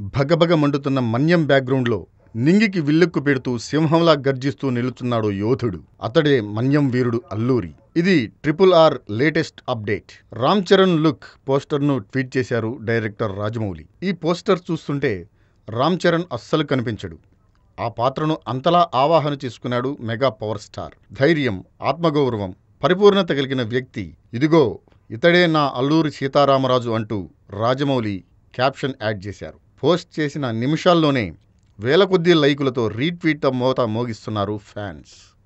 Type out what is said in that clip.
భగభగ మండుతున్న మన్యం బ్యాక్గ్రౌండ్లో నింగికి విల్లెక్కు పెడుతూ సింహంలా గర్జిస్తూ నిలుచున్నాడు యోధుడు. అతడే మన్యం వీరుడు అల్లూరి. ఇది RRR latest update. Ram Charan look పోస్టర్ను ట్వీట్ చేశారు డైరెక్టర్ రాజమౌళి. ఈ పోస్టర్ చూస్తుంటే రామ్ చరణ్ అస్సలు కనిపించడు. ఆ పాత్రను అంతలా ఆవాహన చేసుకున్నాడు మెగా పవర్ స్టార్. ధైర్యం, ఆత్మగౌరవం, పరిపూర్ణత కలిగిన వ్యక్తి. ఇదిగో ఇతడే నా అల్లూరి సీతారామరాజు అంటూ రాజమౌళి క్యాప్షన్ యాడ్ చేశారు. పోస్ట్ చేసిన నిమిషాల్లోనే వేల కొద్దీ లైకులతో రీట్వీట్ మోత మోగిస్తున్నారు ఫ్యాన్స్.